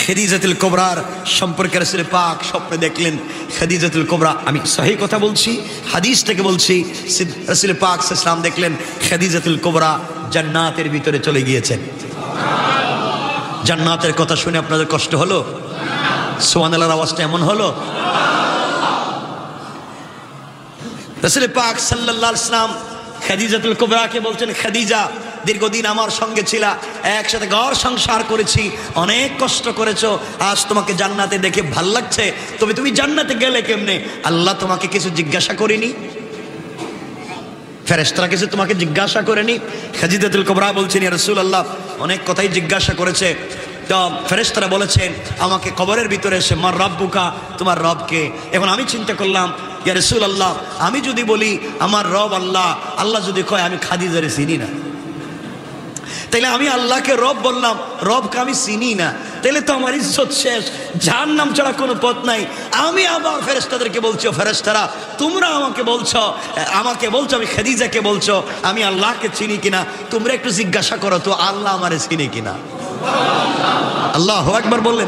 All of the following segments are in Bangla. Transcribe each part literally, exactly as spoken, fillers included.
খাদিজাতুল কুবরার সম্পর্কে রাসূল পাক স্বপ্নে দেখলেন। খাদিজাতুল কুবরা, আমি সহি কথা বলছি, হাদিস থেকে বলছি, রাসূল পাক সাল্লাল্লাহু আলাইহি ওয়াসাল্লাম দেখলেন খাদিজাতুল কুবরা জান্নাতের ভিতরে চলে গিয়েছেন। জান্নাতের কথা শুনে আপনাদের কষ্ট হলো? সুবহানাল্লাহর আওয়াজটা এমন হলো? রাসূল পাক সাল্লাল্লাহু আলাইহি ওয়াসাল্লাম খাদিজাতুল কুবরাকে বলছেন, খাদিজা দীর্ঘদিন আমার সঙ্গে ছিলা, একসাথে ঘর সংসার করেছি, অনেক কষ্ট করেছো, আজ তোমাকে জান্নাতে দেখে ভাল লাগছে, তবে তুমি জান্নাতে গেলে কেমনে? আল্লাহ তোমাকে কিছু জিজ্ঞাসা করেনি? ফেরেশতারা কিছু তোমাকে জিজ্ঞাসা করেনি? খাদিজাতুল কুবরা বলছেন, ইয়া রাসূলুল্লাহ, অনেক কথাই জিজ্ঞাসা করেছে। তো ফেরেশতারা বলেছেন আমাকে কবরের ভিতরে এসে, মার রাব্বুকা, তোমার রবকে। এখন আমি চিন্তা করলাম, ইয়া রাসূলুল্লাহ, আমি যদি বলি আমার রব আল্লাহ, আল্লাহ যদি কয় আমি খাদিজারে চিনি না, তাইলে আমি আল্লাহকে রব বললাম, রবকে আমি চিনি না, তাইলে তো আমার ইজ্জত শেষ, জাহান্নাম ছাড়া কোনো পথ নাই। আমি আবার ফেরেশতাদেরকে বলছি, ফেরেশতারা তোমরা আমাকে বলছো, আমাকে বলছো আমি খাদিজাকে বলছো আমি আল্লাহকে চিনি কিনা, তোমরা একটু জিজ্ঞাসা করো তো আল্লাহ আমারে চিনি কিনা। আল্লাহু আকবার বললেন।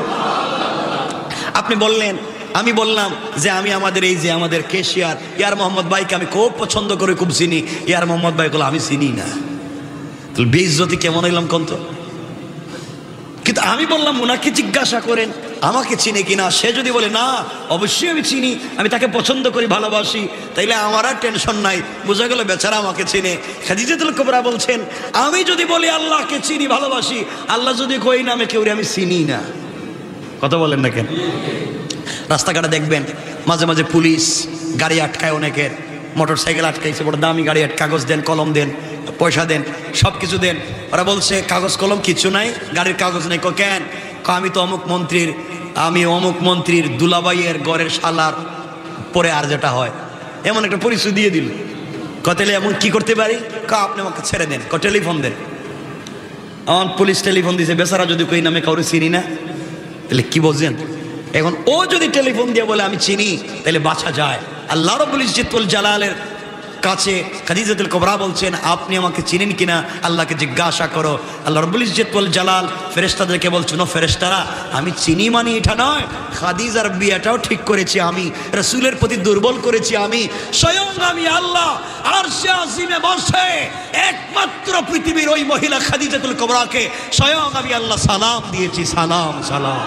আপনি বললেন, আমি বললাম যে আমি আমাদের এই যে আমাদের কেশিয়ার ইয়ার মোহাম্মদ ভাইকে আমি খুব পছন্দ করে খুব চিনি, ইয়ার মোহাম্মদ ভাই বলে আমি চিনি না। বেইজ্জতি কেমন হইলাম কোন তো? কিন্তু আমি বললাম ওনাকে জিজ্ঞাসা করেন আমাকে চিনে কিনা। সে যদি বলে না অবশ্যই আমি চিনি, আমি তাকে পছন্দ করি, ভালোবাসি, তাইলে আমার আর টেনশন নাই, বোঝা গেল বেচারা আমাকে চিনে। খাদিজাতুল কুবরা বলছেন আমি যদি বলি আল্লাহকে চিনি, ভালোবাসি, আল্লাহ যদি কই না আমি কেউ আমি চিনি না। কথা বলেন না কেন? রাস্তাঘাটে দেখবেন মাঝে মাঝে পুলিশ গাড়ি আটকায়, অনেকের মোটর সাইকেল আটকাইছে, বড় দামি গাড়ি, কাগজ দেন, কলম দেন, পয়সা দেন, সব কিছু দেন। ওরা বলছে কাগজ কলম কিছু নাই, গাড়ির কাগজ নেই। কো কেন? আমি তো অমুক মন্ত্রীর, আমি অমুক মন্ত্রীর দুলাভাইয়ের ঘরের শালার পরে আর যেটা হয়, এমন একটা পরিচয় দিয়ে দিল। কতেলে এমন কি করতে পারি? কা আপনি আমাকে ছেড়ে দেন, ক টেলিফোন দেন। আমার পুলিশ টেলিফোন দিয়েছে, বেচারা যদি কই নামে কাউরে চিনি না, তাহলে কি বলছেন? এখন ও যদি টেলিফোন দিয়ে বলে আমি চিনি, তাহলে বাঁচা যায়। আল্লাহ রাব্বুল ইজ্জত ওয়াল জালালের কাছে খাদিজাতুল কুবরা বলছেন আপনি আমাকে চিনেন কিনা আল্লাহকে জিজ্ঞাসা করো। আল্লাহ রাব্বুল ইজ্জত ওয়াল জালাল ফেরেশতাদেরকে বলছেন, ও ফেরেশতারা, আমি চিনি মানে এটা নয়, খাদিজার বিয়েটাও ঠিক করেছি আমি, রাসূলের প্রতি দুর্বল করেছি আমি, স্বয়ং আমি আল্লাহ আরশে আজিমে বসে একমাত্র পৃথিবীর ওই মহিলা খাদিজাতুল কুবরাকে স্বয়ং আমি আল্লাহ সালাম দিয়েছি, সালাম সালাম।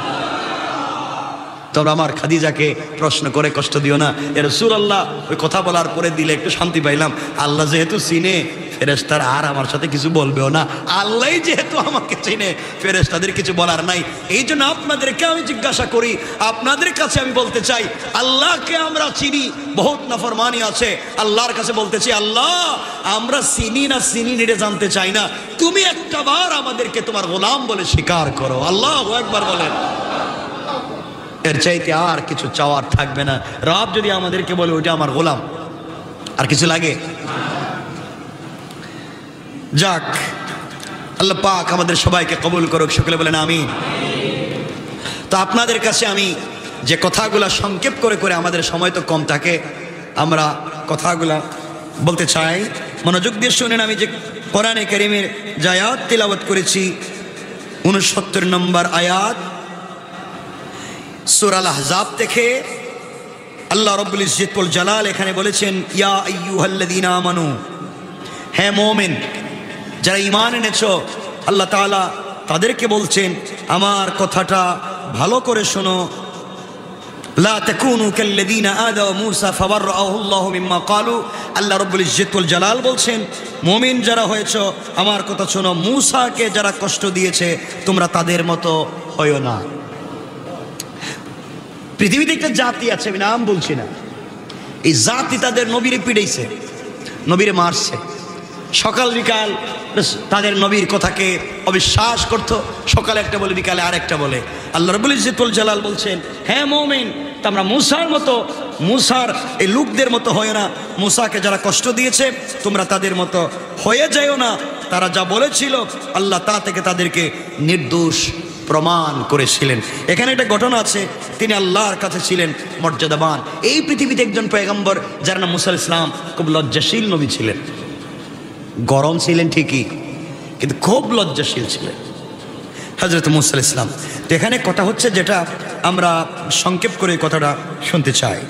তোমরা আমার খাদিজাকে প্রশ্ন করে কষ্ট দিও না। এ রাসূলুল্লাহ ওই কথা বলার পরে দিলে একটু শান্তি পাইলাম। আল্লাহ যেহেতু চিনে, ফেরেশতারা আর আমার সাথে কিছু বলবেও না। আল্লাহ যেহেতু আমাকে চিনে, ফেরেশতাদের কিছু বলার নাই। এই জন্য আপনাদেরকে আমি জিজ্ঞাসা করি, আপনাদের কাছে আমি বলতে চাই, আল্লাহকে আমরা চিনি, বহুত নাফরমানি আছে, আল্লাহর কাছে বলতেছি আল্লাহ আমরা চিনি না চিনি এটা জানতে চাই না, তুমি একটা বার আমাদেরকে তোমার গোলাম বলে স্বীকার করো। আল্লাহু আকবার বলেন। এর চাইতে আর কিছু চাওয়ার থাকবে না। রব যদি আমাদেরকে বলে ওইটা আমার গোলাম, আর কিছু লাগে? যাক, আল্লাহ পাক আমাদের সবাইকে কবুল করুক, সকলে বলেন আমিন। তো আপনাদের কাছে আমি যে কথাগুলা সংক্ষেপ করে করে, আমাদের সময় তো কম থাকে, আমরা কথাগুলা বলতে চাই, মনোযোগ দিয়ে শুনেন। আমি যে কোরআনে কারীমের যে আয়াত তিলাওয়াত করেছি, উনসত্তর নম্বর আয়াত সূরা আল-আহজাব থেকে, আল্লাহ রাব্বুল ইজ্জত ওয়াল জালাল এখানে বলেছেন, ইয়া আইয়ুহাল্লাযীনা আমানু, হে মুমিন যারা ঈমান এনেছো, আল্লাহ তাআলা তাদেরকে বলছেন আমার কথাটা ভালো করে শোনো। লা তাকুনু কাল্লাযীনা আযাউ মূসা ফাবাররাহু আল্লাহু মিম্মা ক্বালু, আল্লাহ রাব্বুল ইজ্জত ওয়াল জালাল বলছেন মুমিন যারা হয়েছো আমার কথা শোনো, মূসাকে যারা কষ্ট দিয়েছে তোমরা তাদের মতো হয়ো না। পৃথিবীতে একটা জাতি আছে, আমি নাম বলছি না, এই জাতি তাদের নবীরে পিড়াইছে, নবীরে মারছে, সকাল বিকাল তাদের নবীর কথাকে অবিশ্বাস করতো, সকালে একটা বলে বিকালে আর একটা বলে। আল্লাহ রাব্বুল ইজ্জত ওয়াল জালাল বলছেন, হ্যাঁ মুমিন তোমরা মূসার মতো, মূসার এই লোকদের মতো হয় না, মূসাকে যারা কষ্ট দিয়েছে তোমরা তাদের মতো হয়ে যাও না। তারা যা বলেছিল আল্লাহ তা থেকে তাদেরকে নির্দোষ প্রমাণ করেছিলেন। এখানে একটা ঘটনা আছে, তিনি আল্লাহর কাছে ছিলেন মর্যাদাবান। এই পৃথিবীতে একজন পয়গম্বর যার নাম মুসা ইসলাম, খুব লজ্জাশীল নবী ছিলেন। গরম ছিলেন ঠিকই, কিন্তু খুব লজ্জাশীল ছিলেন। হযরত মূসা আলাইহিস সালাম। তো এখানে কথা হচ্ছে, যেটা আমরা সংক্ষেপ করে কথাটা শুনতে চাই।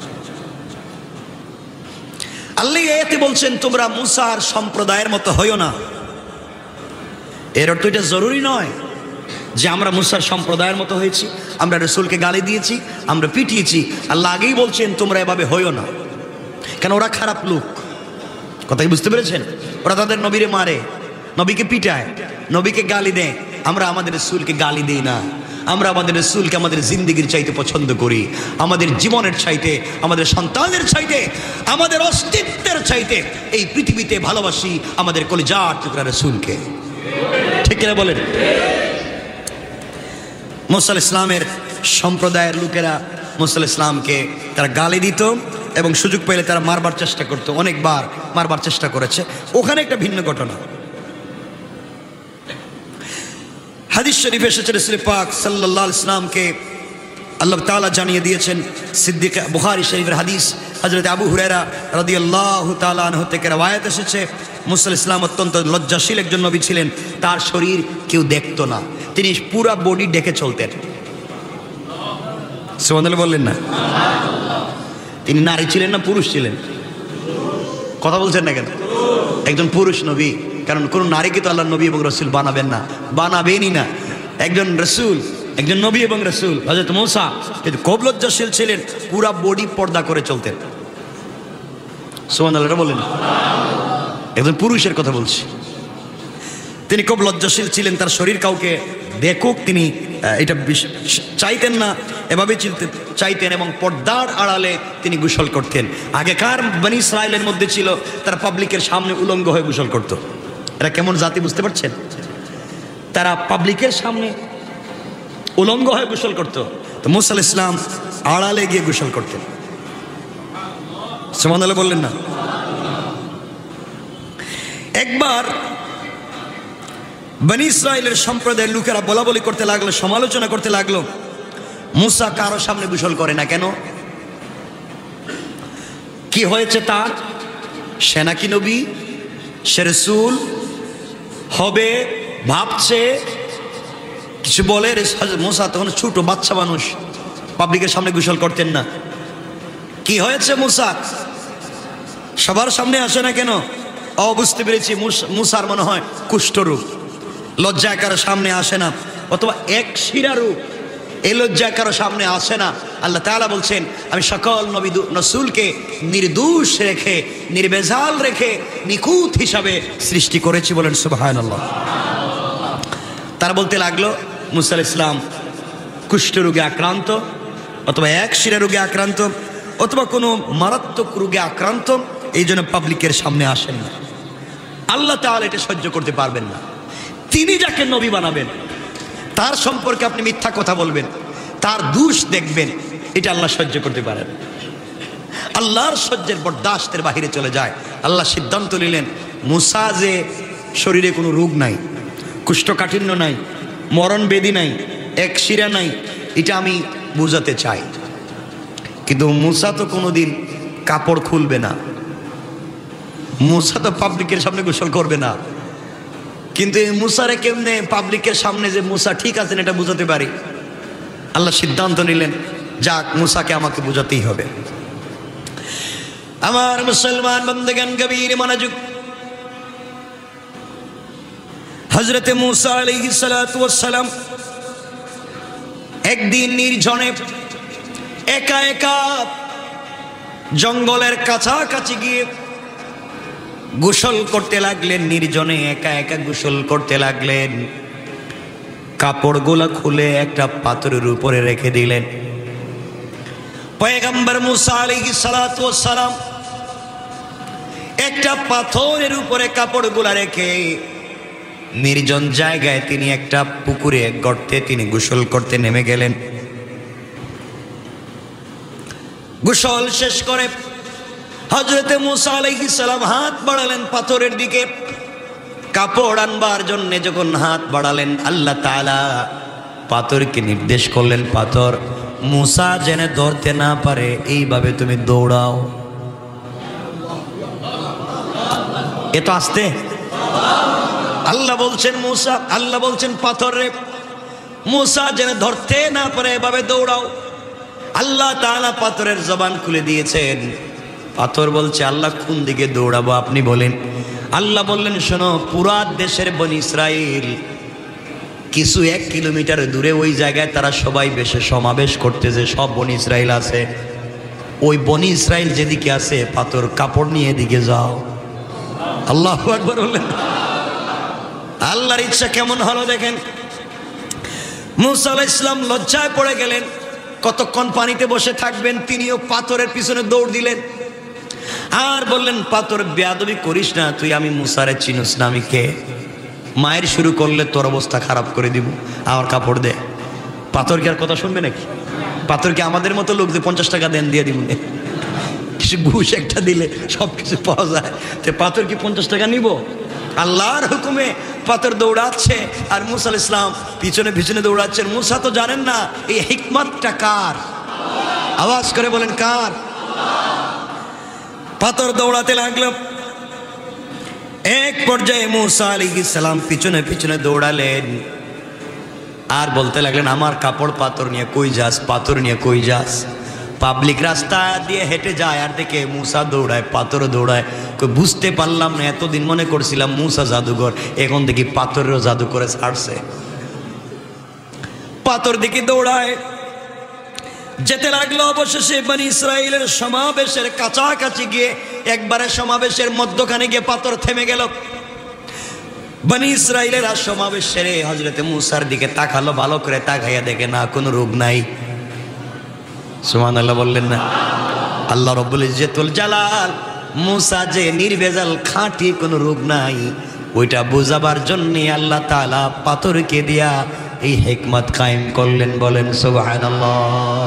আল্লাহ এতে বলছেন তোমরা মূসার সম্প্রদায়ের মতো হইও না। এর অর্থ এটা জরুরি নয় যে আমরা মূসার সম্প্রদায়ের মতো হয়েছি, আমরা রাসূলকে গালি দিয়েছি, আমরা পিটিয়েছি। আল্লাহ আগেই বলছেন তোমরা এভাবে হইও না, কেন ওরা খারাপ লোক। কথাই বুঝতে পেরেছেন? ওরা তাদের নবীরে মারে, নবীকে পিটায়, নবীকে গালি দেয়। আমরা আমাদের রাসূলকে গালি দিই না। আমরা আমাদের রাসূলকে আমাদের জিন্দেগির চাইতে পছন্দ করি, আমাদের জীবনের চাইতে, আমাদের সন্তানের চাইতে, আমাদের অস্তিত্বের চাইতে এই পৃথিবীতে ভালোবাসি আমাদের কলিজার টুকরা রাসূলকে। ঠিক কিনা বলেন? মূসা আলাইহিস সালামের সম্প্রদায়ের লোকেরা মূসা আলাইহিস সালামকে তারা গালি দিত এবং সুযোগ পেলে তারা মারবার চেষ্টা করতো, অনেকবার মারবার চেষ্টা করেছে। ওখানে একটা ভিন্ন ঘটনা। হাদিস শরীফে এসেছে রাসূল পাক সাল্লাল্লাহু আলাইহি ওয়াসাল্লামকে আল্লাহ তাআলা জানিয়ে দিয়েছেন। সিদ্দিক বুখারী শরীফের হাদিস, হযরত আবু হুরায়রা রাদিয়াল্লাহু তাআলা আনহু থেকে রওয়ায়াত এসেছে, মূসা আলাইহিস সালাম অত্যন্ত লজ্জাশীল একজন নবী ছিলেন। তার শরীর কেউ দেখতো না, তিনি পুরো বডি ঢেকে চলতেন। সুবহানাল্লাহ বললেন না? তিনি নারী ছিলেন না পুরুষ ছিলেন? কথা বলছেন না কেন? একজন পুরুষ নবী, কারণ কোন নারীকে তো আল্লাহ নবী এবং রাসূল বানাবেন না, বানাবেনই না। একজন রাসূল, একজন নবী এবং রাসূল হযরত মূসা কিন্তু খুব লজ্জাশীল ছিলেন, পুরা বডি পর্দা করে চলতেন। সুবহানাল্লাহ বলেন? একজন পুরুষের কথা বলছি। তিনি খুব লজ্জাশীল ছিলেন, তার শরীর কাউকে দেখুক তিনি এটা চাইতেন না, এভাবে চাইতেন এবং পর্দার আড়ালে তিনি গোসল করতেন। আগেকার বনি ইসরায়েলের মধ্যে ছিল তারা পাবলিকের সামনে উলঙ্গ হয়ে গোসল করত। এরা কেমন জাতি বুঝতে পারছেন? তারা পাবলিকের সামনে উলঙ্গ হয়ে গোসল করত। তো মূসা আলাইহিস সালাম আড়ালে গিয়ে গোসল করতেন। সুবহানাল্লাহ বললেন না? একবার বনি ইসরায়েলের সম্প্রদায়ের লোকেরা বলা বলি করতে লাগলো, সমালোচনা করতে লাগলো, মূসা কারো সামনে গোসল করে না কেন? কি হয়েছে তার? সে নাকি নবী, সে রাসূল হবে ভাবছে, কিছু বলে। মূসা তখন ছোট বাচ্চা মানুষ, পাবলিকের সামনে গোসল করতেন না। কি হয়েছে মূসা সবার সামনে আসে না কেন? ও বুঝতে পেরেছি, মূসার মনে হয় কুষ্ঠরোগ, লজ্জায় কারো সামনে আসে না, অথবা এক শিরা রোগ, এই লজ্জায় কারো সামনে আসে না। আল্লাহ তাআলা বলছেন আমি সকল নবী রাসূলকে নির্দোষ রেখে, নির্ভেজাল রেখে, নিখুঁত হিসাবে সৃষ্টি করেছি। বলেন সুবহানাল্লাহ। তারা বলতে লাগলো মূসা আলাইহিস সালাম কুষ্ঠরোগে আক্রান্ত, অথবা এক শিরা রোগে আক্রান্ত, অথবা কোনো মারাত্মক রোগে আক্রান্ত, এই জন্য পাবলিকের সামনে আসেন না। আল্লাহ তাআলা এটা সহ্য করতে পারবেন না। তিনি যাকে নবী বানাবেন তার সম্পর্কে আপনি মিথ্যা কথা বলবেন, তার দোষ দেখবেন, এটা আল্লাহ সহ্য করতে পারেন। আল্লাহর সহ্যের বরদাস্তের বাহিরে চলে যায়। আল্লাহ সিদ্ধান্ত নিলেন মূসা যে শরীরে কোনো রোগ নাই, কুষ্ঠকাঠিন্য নাই, মরণ বেদি নাই, এক শিরা নাই, এটা আমি বুঝাতে চাই। কিন্তু মূসা তো কোনোদিন কাপড় খুলবে না, মূসা তো পাবলিকের সামনে গোসল করবে না। কিন্তু এই মূসারে কেমনে পাবলিকের সামনে যে মূসা ঠিক আছেন এটা বুঝাতে পারি? আল্লাহ সিদ্ধান্ত নিলেন যাক, মূসাকে আমাকে বুঝাতেই হবে। আমার মুসলমান বন্দেগান গভীর মনোযোগ। হযরতে মূসা আলাইহিস সালাতু ওয়াস সালাম একদিন নির্জনে একা একা জঙ্গলের কাছাকাছি গিয়ে গোসল করতে লাগলেন। নির্জনে একা একা গোসল করতে লাগলেন। কাপড়গুলো খুলে একটা পাথরের উপরে রেখে দিলেন। পয়গম্বর মূসা আলাইহিস সালাতু ওয়াস সালাম একটা পাথরের উপরে কাপড়গুলো রেখে নির্জন জায়গায় তিনি একটা পুকুরে, গর্তে তিনি গোসল করতে নেমে গেলেন। গোসল শেষ করে হযরতে মূসা আলাইহিস সালাম হাত বাড়ালেন পাথরের দিকে, কাপড় আনবার জন্য যখন হাত বাড়ালেন, আল্লাহ তাআলা পাথরকে নির্দেশ করলেন, পাথর মূসা যেন ধরতে না পারে এইভাবে তুমি দৌড়াও। এত আস্তে আল্লাহ বলছেন মূসা, আল্লাহ বলছেন পাথর রে মুসা যেন ধরতে না পারে এভাবে দৌড়াও। আল্লাহ তাআলা পাথরের জবান খুলে দিয়েছেন। পাথর বলছে আল্লাহ কোন দিকে দৌড়াবো আপনি বলেন। আল্লাহ বললেন শোনো, পুরা দেশের বনি ইসরাইল কিছু এক কিলোমিটার দূরে ওই জায়গায় তারা সবাই বেশে সমাবেশ করতেছে, সব বনি ইসরাইল আছে। ওই বনি ইসরাইল যেদিকে আছে পাথর কাপড় নিয়ে এদিকে যাও। আল্লাহু আকবার বললেন। আল্লাহর ইচ্ছা কেমন হলো দেখেন। মুসা আলাইহিস সালাম লজ্জায় পড়ে গেলেন, কতক্ষণ পানিতে বসে থাকবেন, তিনিও পাথরের পিছনে দৌড় দিলেন আর বললেন পাথর বেয়াদবি করিস না, তুই আমি মুসারে চিনিস না, আমি কে? মায়ের শুরু করলে তোর অবস্থা খারাপ করে দিব, আমার কাপড় দে। পাথর কি আর কথা শুনবে নাকি? পাথর কি আমাদের মতো লোক যে পঞ্চাশ টাকা দেন দিয়ে দিব, কিছু ঘুষ একটা দিলে সব কিছু পাওয়া যায়, তো পাথর কি পঞ্চাশ টাকা নিব? আল্লাহর হুকুমে পাথর দৌড়াচ্ছে আর মুসা আলাইহিস সালাম পিছনে পিছনে দৌড়াচ্ছেন। মুসা তো জানেন না এই হিকমতটা কার। আওয়াজ করে বলেন কার? পাথর দৌড়াতে লাগলো। এক পর্যায়ে মুসা আলাইহিস সালাম পিছনে পিছনে দৌড়ালেন আর বলতে লাগলেন আমার কাপড় পাথর নিয়ে কই যাস, পাথর নিয়ে কই যাস? পাবলিক রাস্তা দিয়ে হেঁটে যায় আর দেখে মুসা দৌড়ায়, পাথর দৌড়ায়। বুঝতে পারলাম না, এতদিন মনে করছিলাম মুসা জাদুঘর, এখন দেখি পাথরেরও জাদু করে ছাড়ছে। পাথর দিকে দৌড়ায় যেতে লাগলো। অবশেষে বনি ইসরাইলের সমাবেশের কাছাকাছি গিয়ে একবারে সমাবেশের মধ্যখানে গিয়ে পাথর থেমে গেল। বনি ইসরাইলেরা সমাবেশ সেরে হযরতে মুসার দিকে তাকালো, ভালো করে তাকাইয়া দেখে না কোনো রোগ নাই। সুবহানাল্লাহ বললেন না? আল্লাহ রাব্বুল ইজ্জতুল জালাল মুসা যে নির্ভেজাল খাঁটি, কোনো রোগ নাই, ওইটা বোঝাবার জন্য আল্লাহ তাআলা পাথরকে দিয়া এই হিকমত কায়েম করলেন। বলেন সুবহানাল্লাহ।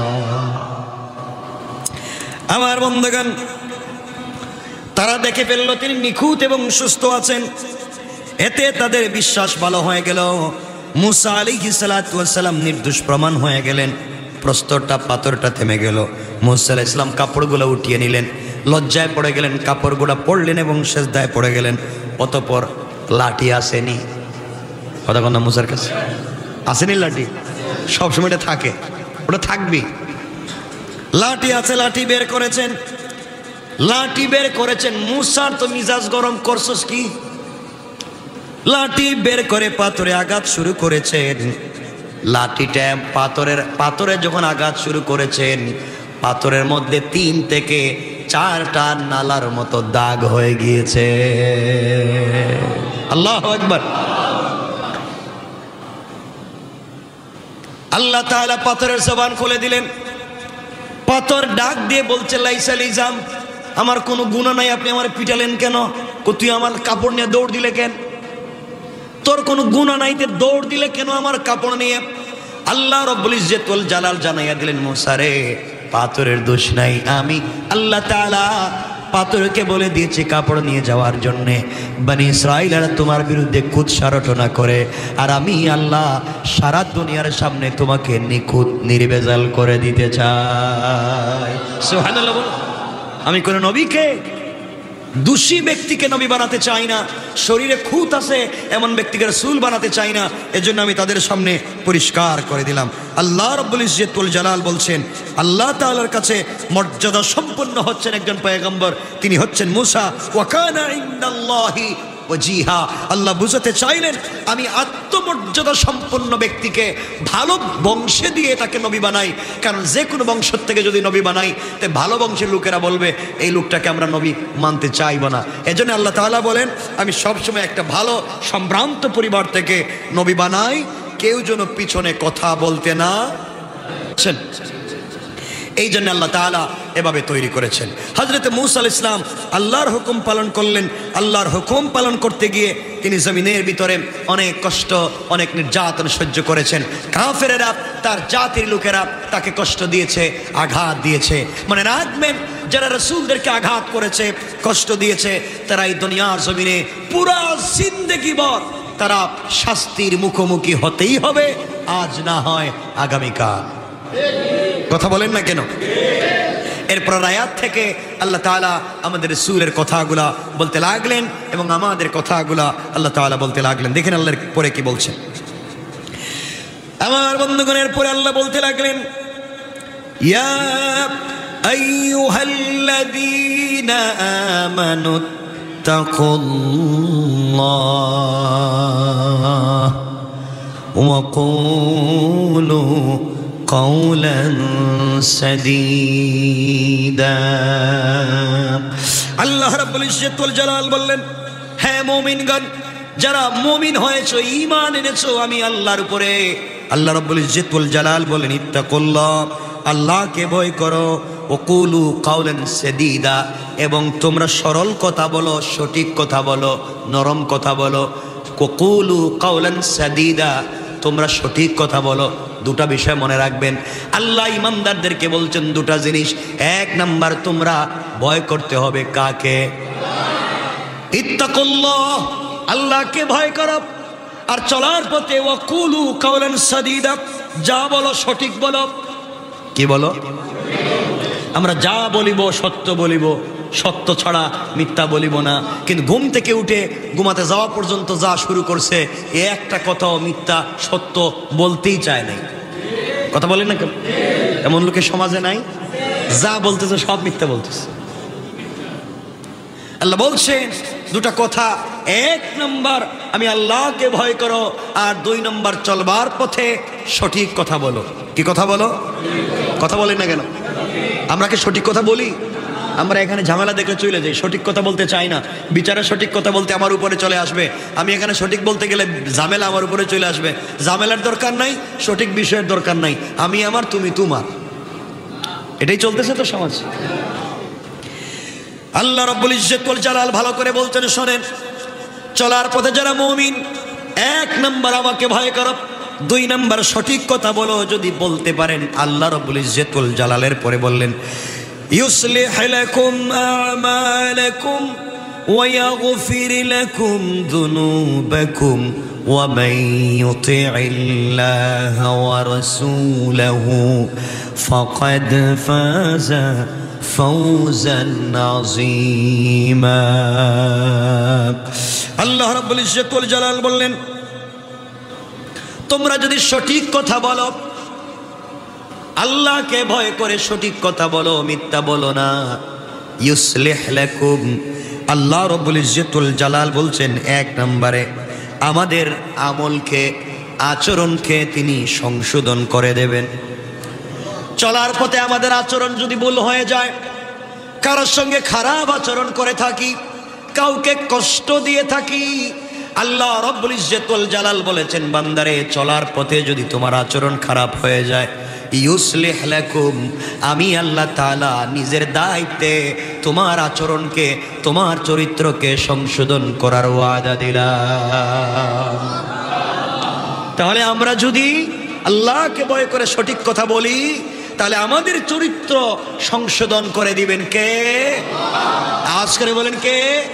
আমার বন্ধুগণ, তারা দেখে ফেলল তিনি নিখুঁত এবং সুস্থ আছেন। এতে তাদের বিশ্বাস ভালো হয়ে গেল। মুসা আলাইহিস সালাতু ওয়াস সালাম নির্দোষ প্রমাণ হয়ে গেলেন। প্রস্তরটা পাথরটা থেমে গেল। মুসা আলাইহিস সালাম কাপড়গুলো উঠিয়ে নিলেন, লজ্জায় পড়ে গেলেন, কাপড়গুলো পরলেন এবং সেজদায় পড়ে গেলেন। অতঃপর লাঠি আসেনি, কথা কথা মুসার কাছে আসেনি লাঠি, সবসময় এটা থাকে, ওটা থাকবি। লাঠি আছে, লাঠি বের করেছেন, লাঠি বের করেছেন। মুসার তো মিজাজ গরম, করছস কি? লাঠি বের করে পাথরে আঘাত শুরু করেছেন। লাঠিটা পাথরের পাথরে যখন আঘাত শুরু করেছেন, পাথরের মধ্যে তিন থেকে চারটা নালার মতো দাগ হয়ে গিয়েছে। আল্লাহু আকবার। আল্লাহ তাআলা পাথরের জবান খুলে দিলেন। পাথর ডাক দিয়ে বলছে লাইসা লিজাম, আমার কোনো গুনাহ নাই, আপনি আমার পিটালেন কেন? তুই আমার কাপড় নিয়ে দৌড় দিলে কেন? তোর কোনো গুনাহ নাই, তে দৌড় দিলে কেন আমার কাপড় নিয়ে? আল্লাহ রাব্বুল ইজ্জতুল জালাল জানাইয়া দিলেন মুসা রে, পাথরের দোষ নাই, আমি আল্লাহ তাআলা পাথরকে বলে দিয়েছি কাপড় নিয়ে যাওয়ার জন্যে। বনি ইসরাইলরা তোমার বিরুদ্ধে কুৎসা রটনা করে, আর আমি আল্লাহ সারা দুনিয়ার সামনে তোমাকে নিখুঁত নির্ভেজাল করে দিতে চাই। সুবহানাল্লাহ। আমি কোন নবীকে, দোষী ব্যক্তিকে নবী বানাতে চাই না, শরীরে খুঁত আছে এমন ব্যক্তিকে রাসূল বানাতে চাই না। এজন্য আমি তাদের সামনে পরিষ্কার করে দিলাম। আল্লাহ রাব্বুল ইজ্জতুল জালাল বলছেন, আল্লাহ তাআলার কাছে মর্যাদা সম্পন্ন হচ্ছেন একজন পয়গম্বর, তিনি হচ্ছেন মুসা। ওয়া কানা ইনদাল্লাহি ওয়াজিহা। আল্লাহ বুঝাতে চাইলেন আমি আত্মমর্যাদা সম্পন্ন ব্যক্তিকে ভালো বংশে দিয়ে তাকে নবী বানাই। কারণ যে কোনো বংশ থেকে যদি নবী বানাই, তে ভালো বংশের লোকেরা বলবে এই লোকটাকে আমরা নবী মানতে চাইব না। এজন্য আল্লাহ তাআলা বলেন আমি সবসময় একটা ভালো সম্ভ্রান্ত পরিবার থেকে নবী বানাই, কেউ যেন পিছনে কথা বলতে না। এই জন্য আল্লাহ তাআলা এভাবে তৈরি করেছেন। হযরত মুসা আলাইহিস সালাম আল্লাহর হুকুম পালন করলেন। আল্লাহর হুকুম পালন করতে গিয়ে তিনি জমিনের ভিতরে অনেক কষ্ট, অনেক নির্যাতন সহ্য করেছেন। কাফেরেরা, তার জাতির লোকেরা তাকে কষ্ট দিয়েছে, আঘাত দিয়েছে। মানে রাখবেন, যারা রাসূলদেরকে আঘাত করেছে, কষ্ট দিয়েছে, তারা এই দুনিয়ার জমিনে পুরা জিন্দেগি ভর তারা শাস্তির মুখোমুখি হতেই হবে, আজ না হয় আগামীকাল। কথা বলেন না কেন? এরপর আয়াত থেকে আল্লাহ তাআলা আমাদের রাসূলের কথাগুলা বলতে লাগলেন এবং আমাদের কথাগুলা আল্লাহ তাআলা বলতে লাগলেন। দেখেন আল্লাহর পরে কি বলছেন। আমার বন্ধুগণের পরে আল্লাহ বলতে লাগলেন, ইয়া আইয়ুহাল্লাযীনা আমানু তাকুল্লাহ ওয়া কুলু কওলান সাদীদা। আল্লাহ রাব্বুল ইজ্জত ওয়াল জালাল বললেন, হ্যাঁ মুমিনগণ, যারা মুমিন হয়েছো, ঈমান এনেছো আমি আল্লাহর উপরে, আল্লাহ রাব্বুল ইজ্জত ওয়াল জালাল বলেন ইত্তাকুল্লাহ, আল্লাহকে ভয় করো, ওকুলু কাওলান সাদীদা, এবং তোমরা সরল কথা বলো, সঠিক কথা বলো, নরম কথা বলো। ওকুলু কাওলান সাদীদা, তোমরা সঠিক কথা বলো। দুটা বিষয় মনে রাখবেন, আল্লাহ ইমানদারদেরকে বলছেন দুটা জিনিস। এক নাম্বার, তোমরা ভয় করতে হবে কাকে? ইত্তাকুল্লাহ, আল্লাহকে ভয় করো। আর চলার পথে ওয়াকুলু কাওলান সাদীদা, যা বলো সঠিক বলো। কি বলো? আমরা যা বলিব সত্য বলিব, সত্য ছাড়া মিথ্যা বলিব না। কিন্তু ঘুম থেকে উঠে ঘুমাতে যাওয়া পর্যন্ত যা শুরু করছে, এ একটা কথাও মিথ্যা সত্য বলতেই চায় নাই। কথা বলেন না কেন? এমন লোকের সমাজে নাই? যা বলতেছে সব মিথ্যা বলতেছে। আল্লাহ বলছেন দুটা কথা, এক নম্বর আমি আল্লাহকে ভয় করো, আর দুই নম্বর চলবার পথে সঠিক কথা বলো। কি কথা বলো? কথা বলেন না কেন? আমরা কি সঠিক কথা বলি? আমরা এখানে ঝামেলা দেখলে চলে যাই, সঠিক কথা বলতে চাই না। বিচারে সঠিক কথা বলতে আমার উপরে চলে আসবে, আমি এখানে সঠিক বলতে গেলে ঝামেলা আমার উপরে চলে আসবে। ঝামেলার দরকার নাই, সঠিক বিষয়ের দরকার নাই, আমি আমার তুমি তোমার, এটাই চলতেছে তো সমাজ। আল্লাহ রাব্বুল ইজ্জত ওয়াল জালাল ভালো করে বলছেন, শোনেন, চলার পথে যারা মুমিন, এক নাম্বার আমাকে ভয় করো, দুই নাম্বার সঠিক কথা বলো। যদি বলতে পারেন, আল্লাহ রাব্বুল ইজ্জত ওয়াল জালালের পরে বললেন, ইউসলিহ লাকুম আমালাকুম ওয়া ইয়াগফির লাকুম যুনুবাকুম ওয়া মান ইউতি'ইল্লাহা ওয়া রাসূলাহু ফাকাদ ফাযা ফাওজান আযীমা। আল্লাহ রাব্বুল ইজ্জত ওয়াল জালাল বললেন, তোমরা যদি সঠিক কথা বলো, আল্লাহকে ভয় করে সঠিক কথা বলো, মিথ্যা বলো না, ইউসলিহ লাকুম, আল্লাহ রাব্বুল ইজ্জত ওয়াল জালাল বলছেন এক নম্বরে আমাদের আমলকে, আচরণকে তিনি সংশোধন করে দেবেন। চলার পথে আমাদের আচরণ যদি ভুল হয়ে যায়, কারোর সঙ্গে খারাপ আচরণ করে থাকি, কাউকে কষ্ট দিয়ে থাকি, আল্লাহ রাব্বুল ইজ্জত ওয়াল জালাল বলেছেন, বান্দারে চলার পথে যদি তোমার আচরণ খারাপ হয়ে যায়, ইউসলিহ লাকুম, আমি আল্লাহ তাআলা নিজের দায়িত্বে তোমার আচরণকে, তোমার চরিত্রকে সংশোধন করার ওয়াদা দিলাম। তাহলে আমরা যদি আল্লাহকে ভয় করে সঠিক কথা বলি, তাহলে আমাদের চরিত্র সংশোধন করে দিবেন কে? আওয়াজ করে বলেন কে?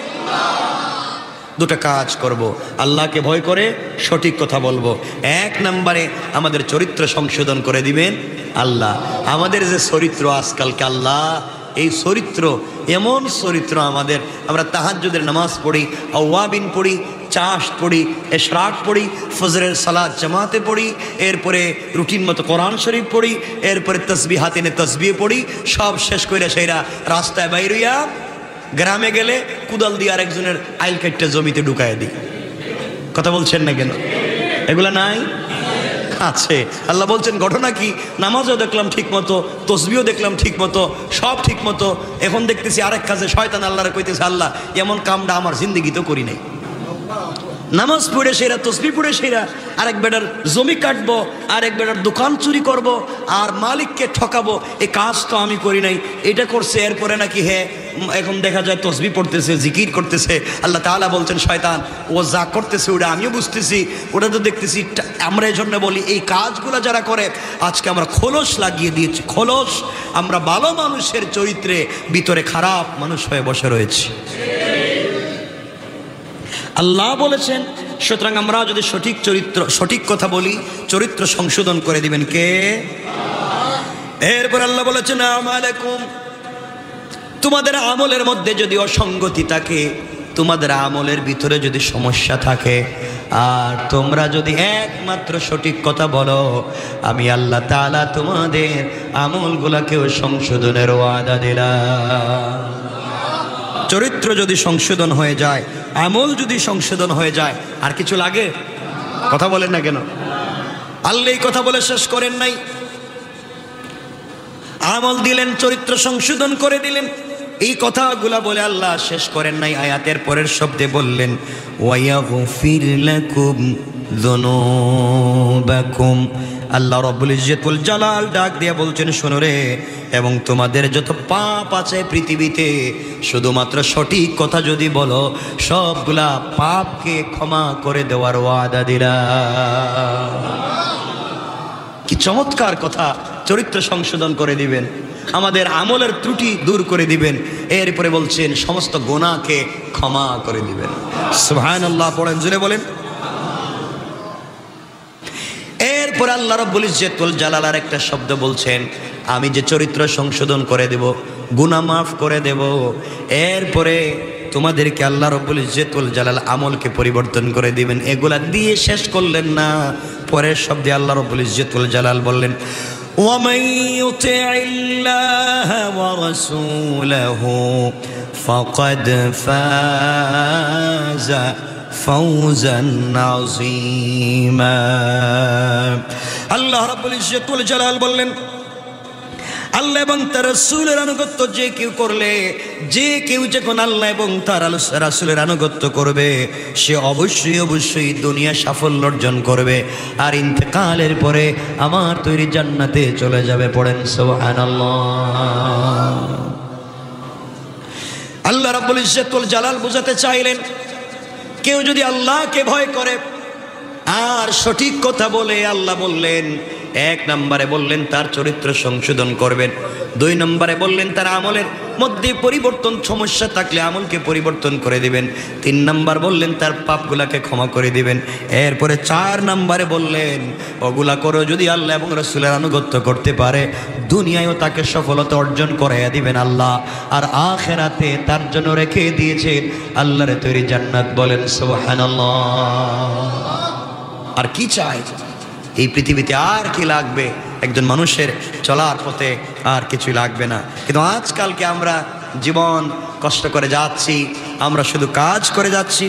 দুটা কাজ করব, আল্লাহকে ভয় করে সঠিক কথা বলবো, এক নম্বরে আমাদের চরিত্র সংশোধন করে দিবেন আল্লাহ। আমাদের যে চরিত্র আজকালকে, আল্লাহ এই চরিত্র, এমন চরিত্র আমাদের, আমরা তাহাজ্জুদের নামাজ পড়ি, আওয়াবিন পড়ি, চাষ পড়ি, এশরাক পড়ি, ফজরের সালাত জামাতে পড়ি, এরপরে রুটিন মতো কোরআন শরীফ পড়ি, এরপরে তসবিহ হাতে নিয়ে তসবিহ পড়ি, সব শেষ করে সেইরা রাস্তায় বাইরিয়া গ্রামে গেলে কুদাল দিয়ে আরেকজনের আইল কাটটা জমিতে ঢুকায় দিই। কথা বলছেন না কেন? এগুলা নাই? আছে। আল্লাহ বলছেন ঘটনা কি, নামাজও দেখলাম ঠিক মতো, তসবিও দেখলাম ঠিক মতো, সব ঠিক মতো, এখন দেখতেছি আরেক কাজে শয়তান আল্লাহরে কইতেছে, আল্লাহ এমন কামটা আমার জিন্দেগিতেও করি নাই। নামাজ পড়ে সেরা, তসবি পড়ে সেরা, আরেক বেটার জমি কাটবো, আরেক বেটার দোকান চুরি করব, আর মালিককে ঠকাবো, এই কাজ তো আমি করি নাই, এটা করছে। এরপরে নাকি হ্যাঁ এখন দেখা যায় তসবি পড়তেছে, জিকির করতেছে। আল্লাহ তাআলা বলছেন, শয়তান ও যা করতেছে ওটা আমিও বুঝতেছি, ওটা তো দেখতেছি। আমরা এই জন্য বলি, এই কাজগুলো যারা করে আজকে আমরা খোলস লাগিয়ে দিয়েছি, খোলস। আমরা ভালো মানুষের চরিত্রে ভিতরে খারাপ মানুষ হয়ে বসে রয়েছি। আল্লাহ বলেছেন, সুতরাং আমরা যদি সঠিক চরিত্র, সঠিক কথা বলি, চরিত্র সংশোধন করে দিবেন কে? এরপর আল্লাহ বলেছেন, আমালাকুম, তোমাদের আমলের মধ্যে যদি অসঙ্গতি থাকে, তোমাদের আমলের ভিতরে যদি সমস্যা থাকে আর তোমরা যদি একমাত্র সঠিক কথা বলো, আমি আল্লাহ তাআলা তোমাদের আমলগুলোকেও সংশোধনের ওয়াদা দিলাম। চরিত্র যদি সংশোধন হয়ে যায়, আমল যদি সংশোধন হয়ে যায়, আর কিছু লাগে? কথা বলেন না কেন? আল্লাহ এই কথা বলে শেষ করেন নাই। আমল দিলেন, চরিত্র সংশোধন করে দিলেন, এই কথাগুলা বলে আল্লাহ শেষ করেন নাই। আয়াতের পরের শব্দে বললেন ওয়ায়াগফির লাকুম যুনুবাকুম। আল্লাহ রাব্বুল ইজ্জতুল জালাল ডাক দিয়ে বলছেন, শোনো রে, এবং তোমাদের যত পাপ আছে পৃথিবীতে, শুধুমাত্র সঠিক কথা যদি বলো, সবগুলা পাপকে ক্ষমা করে দেওয়ার ওয়াদা দিলাম। কি চমৎকার কথা! চরিত্র সংশোধন করে দিবেন, আমাদের আমলের ত্রুটি দূর করে দিবেন, এরপরে বলছেন সমস্ত গুনাহকে ক্ষমা করে দিবেন। সুবহানাল্লাহ পড়েন, জুড়ে বলেন। এরপর আল্লাহ রাব্বুল ইজ্জতুল জালালার একটা শব্দ বলছেন, আমি যে চরিত্র সংশোধন করে দেব, গুনাহ মাফ করে দেব। এরপরে তোমাদেরকে আল্লাহ রাব্বুল ইজ্জতুল জালাল আমলকে পরিবর্তন করে দিবেন। এগুলা দিয়ে শেষ করলেন না, পরের শব্দে আল্লাহ রাব্বুল ইজ্জতুল জালাল বললেন وَمَن يُطِعِ اللَّهَ وَرَسُولَهُ فَقَدْ فَازَ فَوْزًا عَظِيمًا। আল্লাহ রাব্বুল ইজ্জতুল জালাল বললেন, আল্লাহ এবং তার রাসূলের আনুগত্য যে কেউ করলে, যে কেউ যখন আল্লাহ এবং তার রাসূলের আনুগত্য করবে, সে অবশ্যই অবশ্যই দুনিয়া সাফল্য অর্জন করবে, আর ইন্তেকালের পরে আমার তৈরি জান্নাতে চলে যাবে। পড়েন সুবহানাল্লাহ। আল্লাহ রাব্বুল ইজ্জতুল জালাল বুঝাতে চাইলেন, কেউ যদি আল্লাহকে ভয় করে আর সঠিক কথা বলে, আল্লাহ বললেন এক নম্বরে বললেন তার চরিত্র সংশোধন করবেন, দুই নম্বরে বললেন তার আমলের মধ্যে পরিবর্তন সমস্যা থাকলে আমলকে পরিবর্তন করে দিবেন, তিন নম্বর বললেন তার পাপগুলাকে ক্ষমা করে দিবেন, এরপরে চার নম্বরে বললেন ওগুলা করে যদি আল্লাহ এবং রাসূলের আনুগত্য করতে পারে, দুনিয়ায়ও তাকে সফলতা অর্জন করাইয়া দিবেন আল্লাহ, আর আখিরাতে তার জন্য রেখে দিয়েছেন আল্লাহর তৈরি জান্নাত। বলেন সুবহানাল্লাহ। আর কি চাই এই পৃথিবীতে? আর কি লাগবে? একজন মানুষের চলার পথে আর কিছু লাগবে না। কিন্তু আজকালকে আমরা জীবন কষ্ট করে যাচ্ছি, আমরা শুধু কাজ করে যাচ্ছি,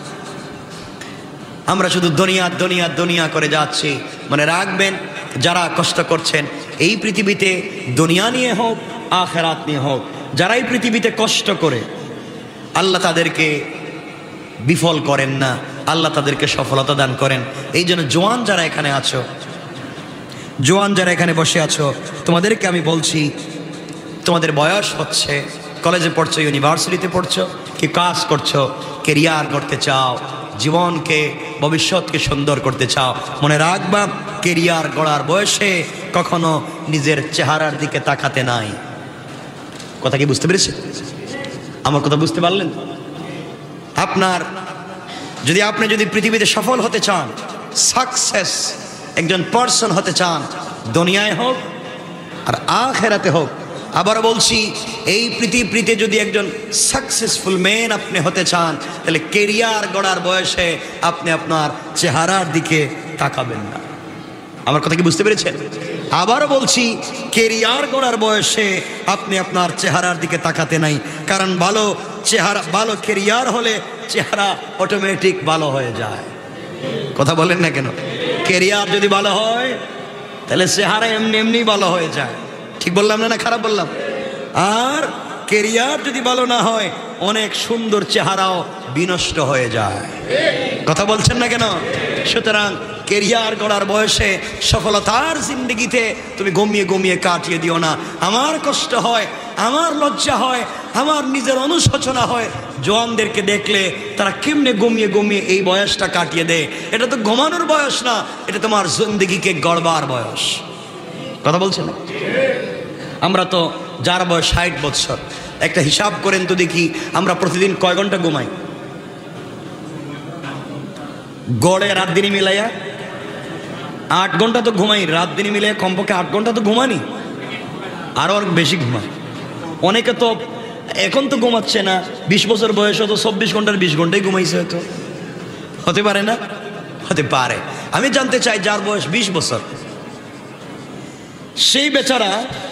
আমরা শুধু দুনিয়া দুনিয়া দুনিয়া করে যাচ্ছি। মনে রাখবেন, যারা কষ্ট করছেন এই পৃথিবীতে, দুনিয়া নিয়ে হোক আখিরাত নিয়ে হোক, যারা এই পৃথিবীতে কষ্ট করে, আল্লাহ তাদেরকে বিফল করেন না, আল্লাহ তাদেরকে সফলতা দান করেন। এই জন্য জোয়ান যারা এখানে আছো, জোয়ান যারা এখানে বসে আছো, তোমাদেরকে আমি বলছি, তোমাদের বয়স হচ্ছে, কলেজে পড়ছো, ইউনিভার্সিটিতে পড়ছো, কি কাজ করছো, কেরিয়ার করতে চাও, জীবনকে ভবিষ্যৎকে সুন্দর করতে চাও, মনে রাখবা কেরিয়ার গড়ার বয়সে কখনো নিজের চেহারার দিকে তাকাতে নাই। কথা কি বুঝতে পেরেছে? আমার কথা বুঝতে পারলেন? আপনার যদি আপনি যদি পৃথিবীতে সফল হতে চান, সাকসেস একজন পার্সন হতে চান, দুনিয়ায় হোক আর আখিরাতে হোক, আবার বলছি এই পৃথিবীতে যদি একজন সাকসেসফুল ম্যান আপনি হতে চান, তাহলে কেরিয়ার গড়ার বয়সে আপনি আপনার চেহারার দিকে তাকাবেন না। আমার কথা কি বুঝতে পেরেছেন? আবারও বলছি, কেরিয়ার গড়ার বয়সে আপনি আপনার চেহারার দিকে তাকাতে নাই, কারণ ভালো চেহারা, ভালো কেরিয়ার হলে চেহারা অটোমেটিক ভালো হয়ে যায়। কথা বলেন না কেন? কেরিয়ার যদি ভালো হয় তাহলে চেহারা এমনি এমনি ভালো হয়ে যায়। ঠিক বললাম না? না খারাপ বললাম? আর কেরিয়ার যদি ভালো না হয়, অনেক সুন্দর চেহারাও বিনষ্ট হয়ে যায়। কথা বলছেন না কেন? সুতরাং কেরিয়ার গড়ার বয়সে সফলতার জিন্দগিতে তুমি গমিয়ে গমিয়ে কাটিয়ে দিও না। আমার কষ্ট হয়, আমার লজ্জা হয়, আমার নিজের অনুশোচনা হয় জওয়ানদেরকে দেখলে, তারা কেমনে গমিয়ে গমিয়ে এই বয়সটা কাটিয়ে দেয়। এটা তো ঘুমানোর বয়স না, এটা তোমার জিন্দগিকে গড়বার বয়স। কথা বলছেন না? আমরা তো যার বয়স ষাট বছর, একটা হিসাব করেন তো দেখি আমরা প্রতিদিন কয় ঘন্টা ঘুমাই? গড়ে রাত দিনই মিলাইয়া আট ঘন্টা তো ঘুমাই, রাত দিনই মিলাইয়া কমপক্ষে আট ঘন্টা তো ঘুমানি, আরও বেশি ঘুমাই। অনেকে তো এখন তো ঘুমাচ্ছে না, বিশ বছর বয়স হতো চব্বিশ ঘন্টার বিশ ঘন্টায় ঘুমাইছে, হয়তো হতে পারে না? হতে পারে। আমি জানতে চাই যার বয়স বিশ বছর, সেই বেচারা,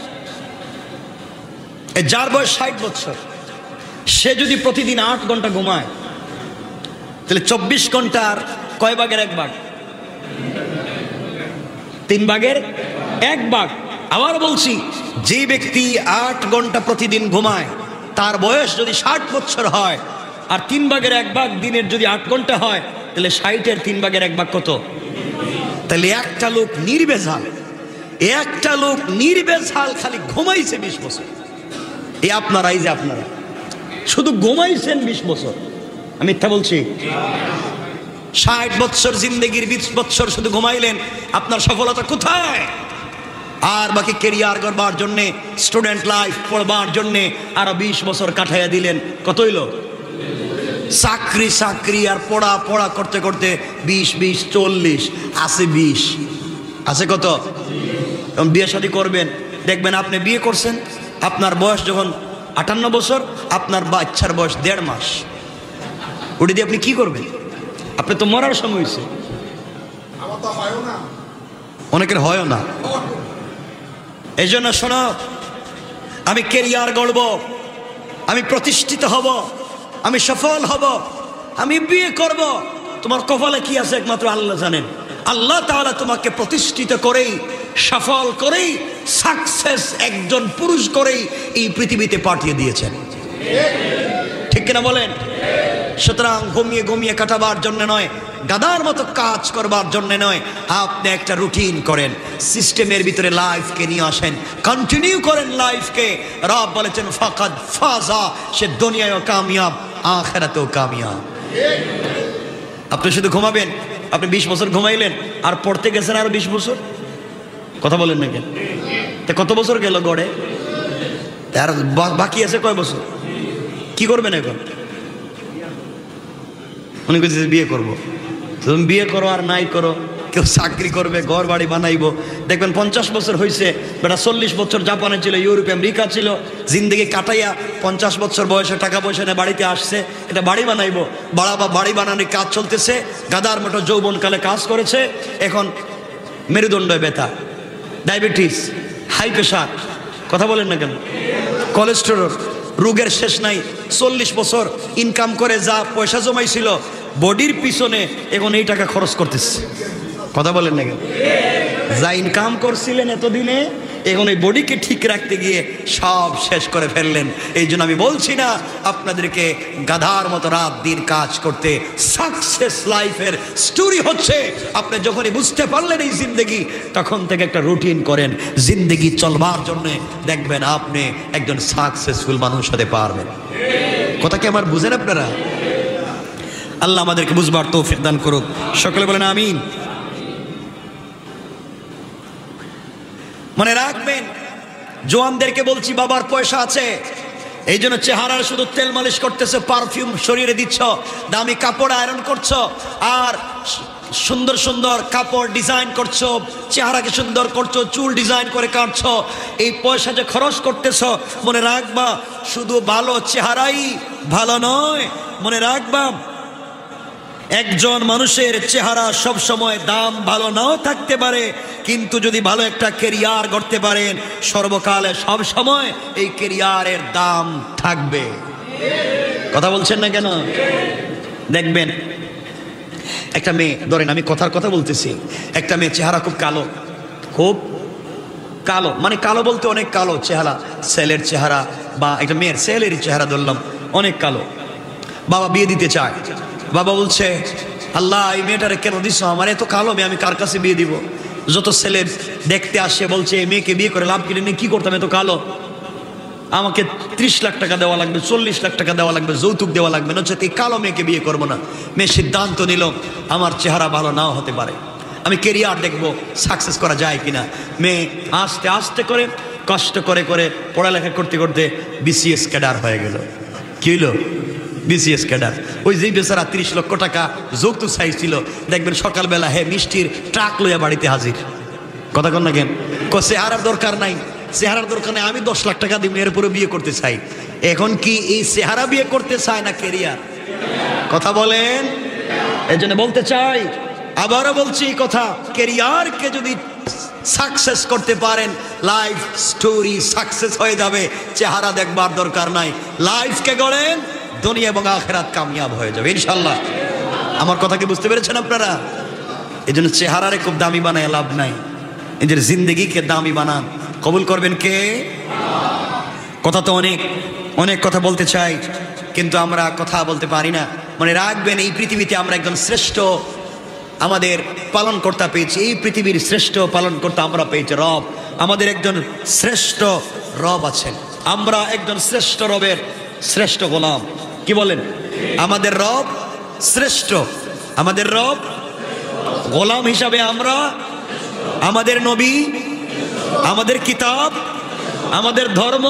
যার বয়স ষাট বছর, সে যদি প্রতিদিন আট ঘন্টা ঘুমায়, তাহলে চব্বিশ ঘন্টার কয় ভাগের এক ভাগ? তিন ভাগের এক ভাগ। আবার বলছি, যে ব্যক্তি আট ঘন্টা প্রতিদিন ঘুমায়, তার বয়স যদি ষাট বছর হয়, আর তিন ভাগের এক ভাগ দিনের যদি আট ঘন্টা হয়, তাহলে ষাটের তিন ভাগের এক ভাগ কত? তাহলে একটা লোক নির্বেজাল, একটা লোক নির্বেজাল খালি ঘুমাইছে বিশ বছর। এই আপনারা, এই যে আপনারা শুধু ঘুমাইছেন বিশ বছর, আমি মিথ্যা বলছি? ষাট বছর জিন্দগির বিশ বছর শুধু ঘুমাইলেন, আপনার সফলতা কোথায়? আর বাকি কেরিয়ার করবার জন্যে, স্টুডেন্ট লাইফ পড়বার জন্যে আরো বিশ বছর কাটাইয়া দিলেন। কত হইল? চাকরি চাকরি আর পড়া পড়া করতে করতে বিশ বিশ চল্লিশ, আছে বিশ, আছে কত? বিয়ে শাদী করবেন, দেখবেন আপনি বিয়ে করছেন, আপনার বয়স যখন আটান্ন বছর, আপনার বাচ্চার বয়স দেড় মাস। ওটা দিয়ে আপনি কি করবেন? আপনি তো মরার সময় হয়েছে। অনেকের হয়ও না। এই জন্য শোনো, আমি কেরিয়ার গড়ব, আমি প্রতিষ্ঠিত হব, আমি সফল হব, আমি বিয়ে করব, তোমার কপালে কি আছে একমাত্র আল্লাহ জানেন। আল্লাহ তাআলা তোমাকে প্রতিষ্ঠিত করেই, সফল করেই, সাকসেস একজন পুরুষ করেই এই পৃথিবীতে পাঠিয়ে দিয়েছেন, ঠিক কিনা বলেন? সুতরাং ঘুমিয়ে ঘুমিয়ে কাটাবার জন্য নয়, গাদার মতো কাজ করবার জন্য নয়, আপনি একটা রুটিন করেন, সিস্টেমের ভিতরে লাইফকে নিয়ে আসেন, কন্টিনিউ করেন লাইফকে। রব বলেছেন ফাকাদ ফাজা, সে দুনিয়ায়ও কামিয়াব, আখিরাতেও কামিয়াব। আপনি শুধু ঘুমাবেন, আপনি বিশ বছর ঘুমাইলেন আর পড়তে গেছেন আরো বিশ বছর, কথা বলেন না কেন? তা কত বছর গেল গড়ে? আর বাকি আছে কয় বছর? কি করবেন এখন? উনি বলছে বিয়ে করবো। তুমি বিয়ে করো আর নাই করো, কেউ চাকরি করবে, ঘর বাড়ি বানাইবো, দেখবেন পঞ্চাশ বছর হয়েছে, বেটা চল্লিশ বছর জাপানে ছিল, ইউরোপে আমেরিকা ছিল, জিন্দগি কাটাইয়া পঞ্চাশ বছর বয়সে টাকা পয়সা নিয়ে বাড়িতে আসছে, এটা বাড়ি বানাইবো, বাড়া বা বাড়ি বানানোর কাজ চলতেছে, গাদার মতো যৌবনকালে কাজ করেছে, এখন মেরুদণ্ড ব্যথা, ডায়াবেটিস, হাই প্রেশার, কথা বলেন না কেন? কোলেস্টেরল, রোগের শেষ নাই। চল্লিশ বছর ইনকাম করে যা পয়সা জমাইছিল বডির পিছনে, এখন এই টাকা খরচ করতেছে, কথা বলেন না কেন? যা ইনকাম করছিলেন এতদিনে, এখন এই বডিকে ঠিক রাখতে গিয়ে সব শেষ করে ফেললেন। এই জন্য আমি বলছি না আপনাদেরকে গাধার মতো রাত দিন কাজ করতে। সাকসেস লাইফের স্টোরি হচ্ছে আপনি যখনই বুঝতে পারলেন এই জিন্দগি, তখন থেকে একটা রুটিন করেন জিন্দগি চলবার জন্যে, দেখবেন আপনি একজন সাকসেসফুল মানুষ হতে পারবেন। কথা কি আমার বুঝেন আপনারা? আল্লাহ আমাদেরকে বুঝবার তৌফিক দান করুক, সকলে বলেন আমিন। মনে রাখবেন, জোয়ানদেরকে বলছি, বাবার পয়সা আছে, এই জন্য চেহারার শুধু তেল মালিশ করতেছে, পারফিউম শরীরে দিচ্ছ, দামি কাপড় আয়রন করছো, আর সুন্দর সুন্দর কাপড় ডিজাইন করছো, চেহারাকে সুন্দর করছো, চুল ডিজাইন করে কাটছো, এই পয়সা যে খরচ করতেছো, মনে রাখবা শুধু ভালো চেহারাই ভালো নয়। মনে রাখবা একজন মানুষের চেহারা সব সময় দাম ভালো নাও থাকতে পারে, কিন্তু যদি ভালো একটা কেরিয়ার গড়তে পারেন, সর্বকালে সব সময় এই কেরিয়ারের দাম থাকবে। কথা বলছেন না কেন? দেখবেন একটা মেয়ে, ধরেন আমি কথার কথা বলতেছি, একটা মেয়ে চেহারা খুব কালো, খুব কালো, মানে কালো বলতে অনেক কালো চেহারা, ছেলের চেহারা বা একটা মেয়ের ছেলেরই চেহারা ধরলাম, অনেক কালো। বাবা বিয়ে দিতে চায়, বাবা বলছে আল্লাহ এই মেয়েটারে কেন দিস, আমার এত কালো মেয়ে আমি কার কাছে বিয়ে দিব? যত ছেলে দেখতে আসে বলছে এই মেয়েকে বিয়ে করে লাভ কিনে নিয়ে কি করতাম, এত কালো, আমাকে ত্রিশ লাখ টাকা দেওয়া লাগবে, চল্লিশ লাখ টাকা দেওয়া লাগবে, যৌতুক দেওয়া লাগবে, না হচ্ছে এই কালো মেয়েকে বিয়ে করবো না। মেয়ে সিদ্ধান্ত নিল আমার চেহারা ভালো নাও হতে পারে, আমি কেরিয়ার দেখবো সাকসেস করা যায় কিনা। মেয়ে আস্তে আস্তে করে কষ্ট করে করে পড়ালেখা করতে করতে বিসিএস ক্যাডার হয়ে গেল। কি হইল? BCS cadre. ওই যেই বেচারা তিরিশ লক্ষ টাকা যৌতুক চাইছিল, দেখবেন সকালবেলা হে মিষ্টির ট্রাক লইয়া বাড়িতে হাজির। কথা কন না কেন? চেহারার দরকার নাই, চেহারার দরকার নেই, আমি দশ লাখ টাকা দিব, এর উপরে বিয়ে করতে চাই। এখন কি এই চেহারা বিয়ে করতে চায় না কেরিয়ার? কথা বলেন। এই জন্য বলতে চাই, আবারও বলছি এই কথা, কেরিয়ারকে যদি সাকসেস করতে পারেন, লাইফ স্টোরি সাকসেস হয়ে যাবে। চেহারা দেখবার দরকার নাই, লাইফকে গড়েন, দুনিয়া এবং আখিরাত কামিয়াব হয়ে যাবে ইনশাল্লাহ। আমার কথা কি বুঝতে পেরেছেন আপনারা? এই জন্য চেহারারে খুব দামি বানায় লাভ নাই, নিজের জিন্দগিকে দামি বানান। কবুল করবেন কে? কথা তো অনেক অনেক কথা বলতে চাই, কিন্তু আমরা কথা বলতে পারি না। মনে রাখবেন, এই পৃথিবীতে আমরা একজন শ্রেষ্ঠ আমাদের পালন কর্তা পেয়েছি। এই পৃথিবীর শ্রেষ্ঠ পালন কর্তা আমরা পেয়েছি রব। আমাদের একজন শ্রেষ্ঠ রব আছেন, আমরা একজন শ্রেষ্ঠ রবের শ্রেষ্ঠ গোলাম। কি বলেন? আমাদের রব শ্রেষ্ঠ, আমাদের রব গোলাম হিসাবে আমরা, আমাদের নবী, আমাদের কিতাব, আমাদের ধর্ম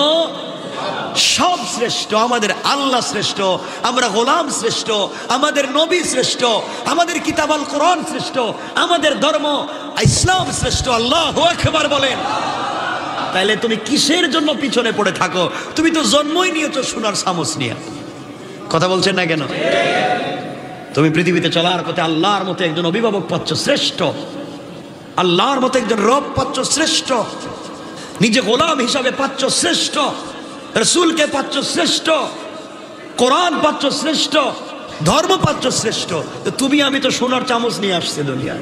সব শ্রেষ্ঠ। আমাদের আল্লাহ শ্রেষ্ঠ, আমরা গোলাম শ্রেষ্ঠ, আমাদের নবী শ্রেষ্ঠ, আমাদের কিতাব আল কোরআন শ্রেষ্ঠ, আমাদের ধর্ম ইসলাম শ্রেষ্ঠ। আল্লাহু আকবার বলেন। তাইলে তুমি কিসের জন্য পিছনে পড়ে থাকো? তুমি তো জন্মই নিয়েছো সোনার চামচ নিয়ে। কথা বলছেন না কেন? তুমি পৃথিবীতে চলার পথে আল্লাহর মতো একজন অভিভাবক পাচ্ছ শ্রেষ্ঠ, আল্লাহর মতো একজন রব পাচ্ছ শ্রেষ্ঠ, নিজে গোলাম হিসাবে পাচ্ছ শ্রেষ্ঠ, রসুলকে পাচ্ছ শ্রেষ্ঠ, কোরআন পাচ্ছ শ্রেষ্ঠ, ধর্ম পাচ্ছ শ্রেষ্ঠ। তুমি আমি তো সোনার চামচ নিয়ে আসছে দুনিয়ায়।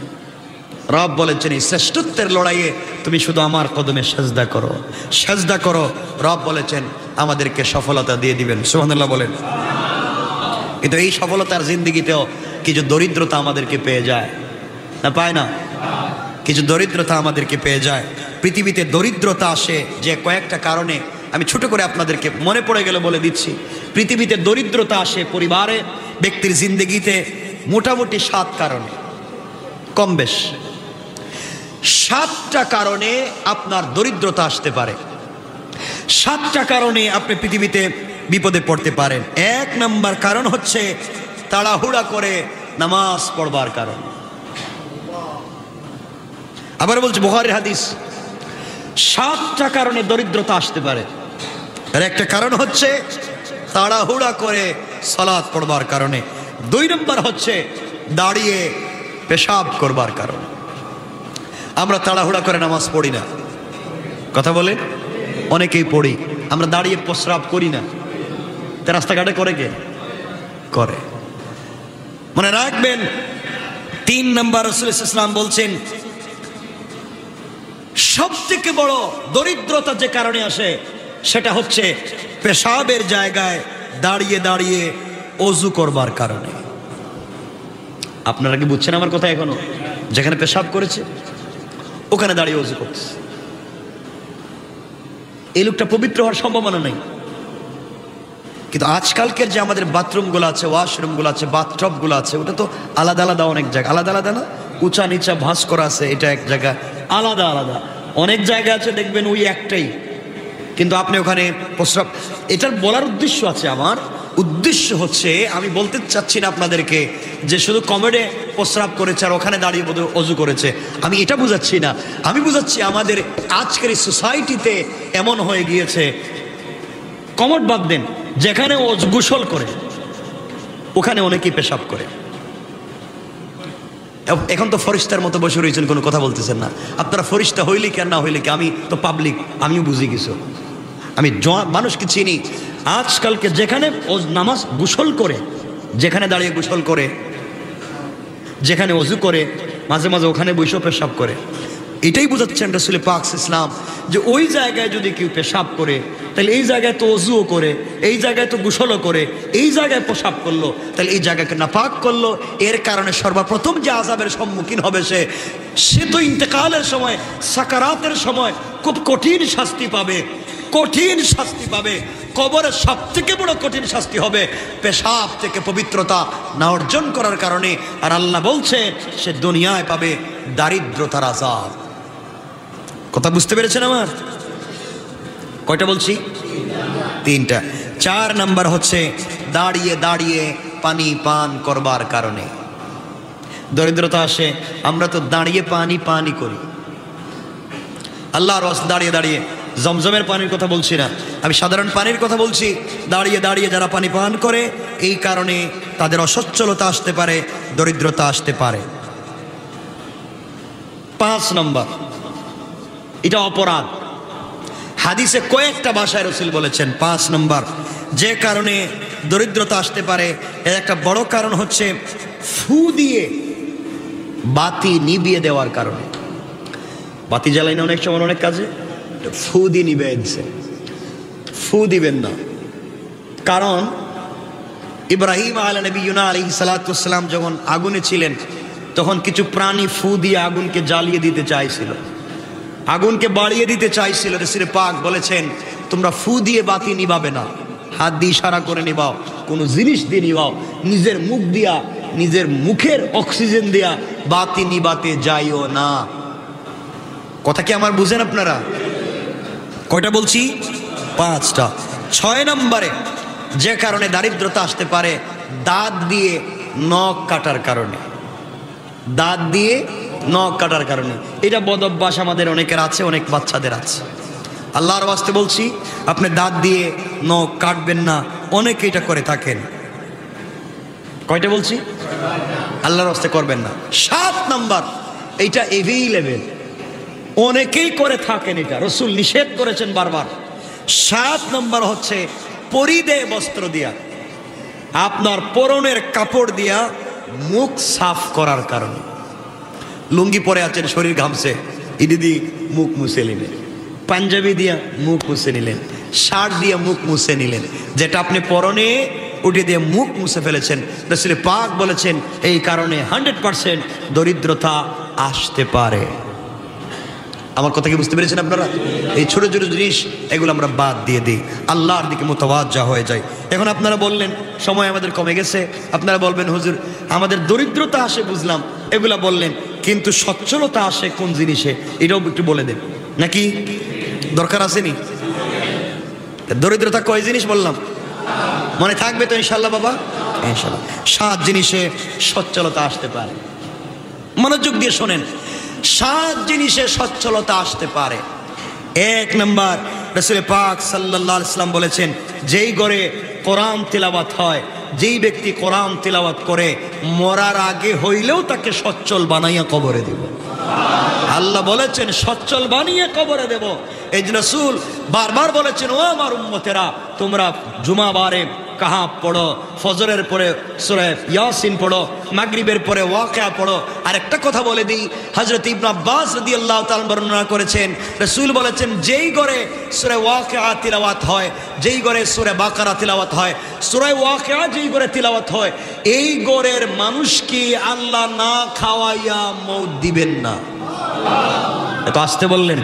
রব বলেছেন এই শ্রেষ্ঠত্বের লড়াইয়ে তুমি শুধু আমার কদমে সেজদা করো, সেজদা করো। রব বলেছেন আমাদেরকে সফলতা দিয়ে দিবেন। সুবহানাল্লাহ বলেন। কিন্তু এই সফলতার জিন্দিগিতেও কিছু দরিদ্রতা আমাদেরকে পেয়ে যায় না, পায় না? কিছু দরিদ্রতা আমাদেরকে পেয়ে যায়। পৃথিবীতে দরিদ্রতা আসে যে কয়েকটা কারণে, আমি ছোট করে আপনাদেরকে মনে পড়ে গেল বলে দিচ্ছি। পৃথিবীতে দরিদ্রতা আসে পরিবারে, ব্যক্তির জিন্দেগিতে মোটামুটি সাত কারণে, কম বেশ সাতটা কারণে আপনার দরিদ্রতা আসতে পারে। সাতটা কারণে আপনি পৃথিবীতে বিপদে পড়তে পারেন। এক নম্বর কারণ হচ্ছে তাড়াহুড়া করে নামাজ পড়বার কারণ। আবার বলছি, বুখারীর হাদিস, সাতটা কারণে দরিদ্রতা আসতে পারে। আর একটা কারণ হচ্ছে তাড়াহুড়া করে সালাত পড়বার কারণে। দুই নম্বর হচ্ছে দাঁড়িয়ে পেশাব করবার কারণে। আমরা তাড়াহুড়া করে নামাজ পড়ি না, কথা বলে অনেকেই পড়ি, আমরা দাঁড়িয়ে প্রস্রাব করি না। রাস্তাঘাটে করে কে করে? মনে রাখবেন, তিন নম্বর রাসূল সাল্লাল্লাহু আলাইহি ওয়াসাল্লাম বলছেন সব থেকে বড় দরিদ্রতা যে কারণে আসে সেটা হচ্ছে পেশাবের জায়গায় দাঁড়িয়ে দাঁড়িয়ে ওযু করবার কারণে। আপনারা কি বুঝছেন আমার কথা? এখনো যেখানে পেশাব করেছে ওখানে দাঁড়িয়ে ওযু করছে, এই লোকটা পবিত্র হওয়ার সম্ভাবনা নেই। কিন্তু আজকালকের যে আমাদের বাথরুমগুলো আছে, ওয়াশরুমগুলো আছে, বাথটবগুলো আছে, ওটা তো আলাদা আলাদা অনেক জায়গা, আলাদা আলাদা না, উঁচা নিচা ভাঁজ করা আছে, এটা এক জায়গা, আলাদা আলাদা অনেক জায়গা আছে দেখবেন ওই একটাই, কিন্তু আপনি ওখানে প্রস্রাব। এটার বলার উদ্দেশ্য আছে, আমার উদ্দেশ্য হচ্ছে আমি বলতে চাচ্ছি না আপনাদেরকে যে শুধু কমেডে প্রস্রাব করেছে আর ওখানে দাঁড়িয়ে বোধহয় অজু করেছে, আমি এটা বুঝাচ্ছি না। আমি বুঝাচ্ছি আমাদের আজকের এই সোসাইটিতে এমন হয়ে গিয়েছে, কমোড বাদ দেন, যেখানে ও গোসল করে ওখানে অনেকেই পেশাব করে। এখন তো ফরিস্তার মতো বসে রয়েছেন, কোনো কথা বলতেছেন না। আপনারা ফরিস্তা হইলে কি আর না হইলে কি, আমি তো পাবলিক, আমিও বুঝি কিছু, আমি মানুষকে চিনি। আজকালকে যেখানে ও নামাজ গোসল করে, যেখানে দাঁড়িয়ে গোসল করে, যেখানে অজু করে, মাঝে মাঝে ওখানে বসেও পেশাব করে। এটাই বোঝাচ্ছেন রাসূল পাক ইসলাম যে ওই জায়গায় যদি কেউ পেশাব করে তাহলে এই জায়গায় তো অজুও করে, এই জায়গায় তো গোসলও করে, এই জায়গায় পেশাব করলো, তাহলে এই জায়গাকে নাপাক করলো। এর কারণে সর্বপ্রথম যে আযাবের সম্মুখীন হবে সে সে তো ইন্তেকালের সময়, সাকারাতের সময় খুব কঠিন শাস্তি পাবে, কঠিন শাস্তি পাবে। কবরের সব থেকে বড় কঠিন শাস্তি হবে পেশাব থেকে পবিত্রতা না অর্জন করার কারণে। আর আল্লাহ বলছে সে দুনিয়ায় পাবে দারিদ্রতার আযাব। কথা বুঝতে পেরেছেন আমার? কয়টা বলছি? তিনটা। চার নাম্বার হচ্ছে দাঁড়িয়ে দাঁড়িয়ে পানি পান করবার কারণে দরিদ্রতা আসে। আমরা তো দাঁড়িয়ে পানি পানি করি, আল্লাহর ওয়াস্তে দাঁড়িয়ে দাঁড়িয়ে জমজমের পানির কথা বলছি না, আমি সাধারণ পানির কথা বলছি। দাঁড়িয়ে দাঁড়িয়ে যারা পানি পান করে, এই কারণে তাদের অসচ্ছলতা আসতে পারে, দরিদ্রতা আসতে পারে। পাঁচ নম্বর, এটা অপরাধ। হাদিসে কয়েকটা ভাষায় রাসূল বলেছেন পাঁচ নম্বর যে কারণে দরিদ্রতা আসতে পারে, এর একটা বড় কারণ হচ্ছে ফু দিয়ে বাতি নিভিয়ে দেওয়ার কারণে। বাতি জ্বালাই না অনেক সময় অনেক কাজে, ফু দিয়ে নিভিয়ে দিচ্ছে। ফু দিবেন না, কারণ ইব্রাহিম আলাইহিস সালাম যখন আগুনে ছিলেন, তখন কিছু প্রাণী ফু দিয়ে আগুনকে জ্বালিয়ে দিতে চাইছিল, আগুনকে বাড়িয়ে দিতে চাইছিল। রাসূল পাক বলেছেন, তোমরা ফু দিয়ে বাতি নিভাবে না, হাত দিয়ে ইশারা করে নিভাও, কোনো জিনিস দিয়ে নিভাও। নিজের মুখ দিয়া, নিজের মুখের অক্সিজেন দিয়া বাতি নিভাতে যাইও না। কথা কি আমার বুঝেন আপনারা? কয়টা বলছি? পাঁচটা। ছয় নম্বরে যে কারণে দারিদ্রতা আসতে পারে, দাঁত দিয়ে নখ কাটার কারণে। দাঁত দিয়ে নখ কাটার কারণে। এটা বদভ্যাস আমাদের অনেকের আছে, অনেক বাচ্চাদের আছে। আল্লাহর ওয়াস্তে বলছি, আপনি দাঁত দিয়ে নখ কাটবেন না। অনেকে এটা করে থাকেন। কয়টা বলছি? আল্লাহর ওয়াস্তে করবেন না। সাত নাম্বার, এইটা এভেইলেবল, অনেকেই করে থাকেন, এটা রাসূল নিষেধ করেছেন বারবার। সাত নাম্বার হচ্ছে পরিধেয় বস্ত্র দিয়া, আপনার পরনের কাপড় দিয়া মুখ সাফ করার কারণে। লুঙ্গি পরে আছেন, শরীর ঘামছে, ইডি দিয়ে মুখ মুছে নিলেন, পাঞ্জাবি দিয়া মুখ মুছে নিলেন, শার্ট দিয়ে মুখ মুছে নিলেন, যেটা আপনি পরনে উঠে দিয়ে মুখ মুছে ফেলেছেন। রাসূল পাক বলেছেন এই কারণে হান্ড্রেড পার্সেন্ট দরিদ্রতা আসতে পারে। আমার কথা কি বুঝতে পেরেছেন আপনারা? এই ছোট ছোট জিনিস এগুলো আমরা বাদ দিয়ে দিই, আল্লাহর দিকে মুতাওয়াজ্জা হয়ে যায়। এখন আপনারা বললেন সময় আমাদের কমে গেছে, আপনারা বলবেন হুজুর আমাদের দরিদ্রতা আসে বুঝলাম, এগুলা বললেন, কিন্তু সচ্ছলতা আসে কোন জিনিসে, এটাও একটু বলে দেন নাকি? দরকার আসেনি? দরিদ্রতা কয় জিনিস বললাম, মনে থাকবে তো ইনশাল্লাহ বাবা? ইনশাল্লাহ। সাত জিনিসে সচ্ছলতা আসতে পারে। মনোযোগ দিয়ে শোনেন, সাত জিনিসে সচ্ছলতা আসতে পারে। এক নম্বর, রাসূল পাক সাল্লাল্লাহু আলাইহি ওয়াসাল্লাম বলেছেন, যেই ঘরে কোরআন তিলাওয়াত হয়, যেই ব্যক্তি কোরআন তিলাওয়াত করে, মরার আগে হইলেও তাকে সচ্ছল বানাইয়া কবরে দেব। আল্লাহ বলেছেন সচ্ছল বানিয়ে কবরে দেব। এই যে রাসূল বারবার বলেছেন, ও আমার উম্মতেরা, তোমরা জুমাবারে কাহাব পড়ো, ফজরের পরে সূরা ইয়াসিন পড়ো, মাগরিবের পরে ওয়াকিয়া পড়ো। আর একটা কথা বলে দিই, হযরত ইবনে আব্বাস রাদিয়াল্লাহু তাআলা বর্ণনা করেছেন, রাসূল বলেছেন যেই ঘরে সূরা ওয়াকিয়া তিলাওয়াত হয়, যেই ঘরে সূরা বাকারা তিলাওয়াত হয়, সূরা ওয়াকিয়া যেই ঘরে তিলাওয়াত হয়, এই ঘরের মানুষকে আল্লাহ না খাওয়াইয়া মউত দিবেন না। এত আসতে বললেন।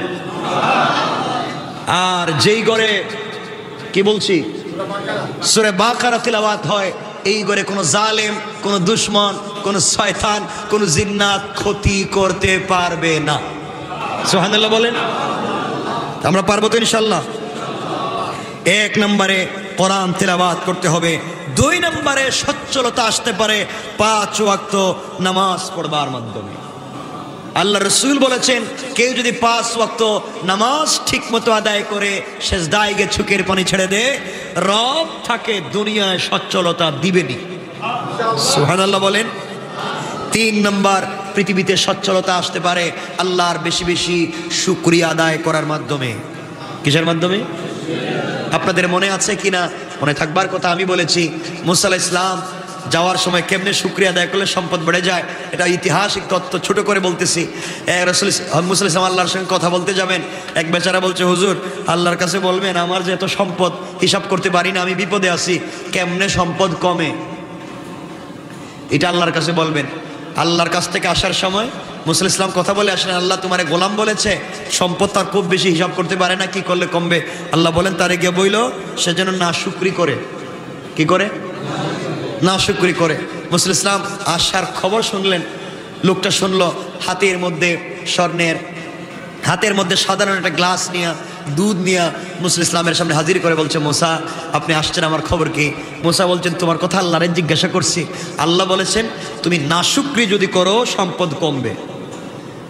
আর যেই ঘরে কি বলছি সূরা বাকারা তিলাওয়াত হয়, এই ঘরে কোনো জালেম, কোনো দুশমন, কোনো শয়তান, কোনো জিন্নাত ক্ষতি করতে পারবে না। সুবহানাল্লাহ বলেন। আমরা পারবো তো ইনশাআল্লাহ? এক নম্বরে কোরআন তিলাওয়াত করতে হবে। দুই নম্বরে সচ্ছলতা আসতে পারে পাঁচ ওয়াক্ত নামাজ পড়বার মাধ্যমে। আল্লাহ রাসূল বলেছেন, কেউ যদি পাঁচ ওয়াক্ত নামাজ ঠিক মতো আদায় করে সেজদায় গিয়ে চোখের পানি ছেড়ে দে, রব তাকে দুনিয়ায় সচ্ছলতা দিবেনি। সুবহানাল্লাহ বলেন। তিন নম্বর, পৃথিবীতে সচ্ছলতা আসতে পারে আল্লাহর বেশি বেশি শুকরিয়া আদায় করার মাধ্যমে। কিসের মাধ্যমে? আপনাদের মনে আছে কিনা, মনে থাকবার কথা আমি বলেছি, মুসা আলাইহিস সালাম যাওয়ার সময় কেমনে শুকরিয়া আদায় করলে সম্পদ বেড়ে যায়, এটা ঐতিহাসিক তথ্য, ছোট করে বলতেছি। রাসূল মুসা আলাইহিস সালাম আল্লাহর সঙ্গে কথা বলতে যাবেন, এক বেচারা বলছে, হুজুর আল্লাহর কাছে বলবেন আমার যে এত সম্পদ হিসাব করতে পারি না, আমি বিপদে আছি, কেমনে সম্পদ কমে, এটা আল্লাহর কাছে বলবেন। আল্লাহর কাছ থেকে আসার সময় মুসা আলাইহিস সালাম কথা বলে আসেন, আল্লাহ তোমারে গোলাম বলেছে সম্পদ তার খুব বেশি হিসাব করতে পারে না, কি করলে কমবে? আল্লাহ বলেন তারে গিয়ে বইল সে যেন না শুকরি করে। কি করে? না শুকরি করে। মুসা আলাইহিস সালাম আসার খবর শুনলেন, লোকটা শুনলো, হাতের মধ্যে স্বর্ণের, হাতের মধ্যে সাধারণ একটা গ্লাস নিয়ে দুধ নিয়ে মুসা আলাইহিস সালামের সামনে হাজির করে বলছে, মুসা আপনি আসছেন, আমার খবর কি? মুসা বলছেন, তোমার কথা আল্লাহরে জিজ্ঞাসা করছি, আল্লাহ বলেছেন তুমি নাশুকরি যদি করো সম্পদ কমবে।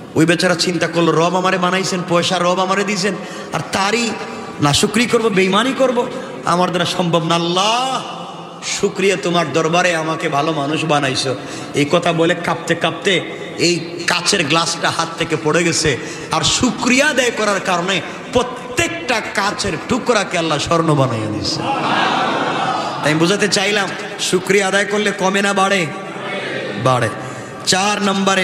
ওই বেচারা চিন্তা করলো, রব আমারে বানাইছেন, পয়সা রব আমারে দিয়েছেন, আর তারই না শুকরি করবো, বেইমানি করব, আমার দ্বারা সম্ভব না। আল্লাহ শুক্রিয়া তোমার দরবারে আমাকে ভালো মানুষ বানাইছো। এই কথা বলে কাঁপতে কাঁপতে এই কাচের গ্লাসটা হাত থেকে পড়ে গেছে। আর শুক্রিয়া আদায় করার কারণে প্রত্যেকটা কাচের টুকরাকে আল্লাহ স্বর্ণ বানাইয়া দিয়েছে। তাই বুঝাতে চাইলাম, শুক্রিয়া আদায় করলে কমে না বাড়ে? বাড়ে। চার নম্বরে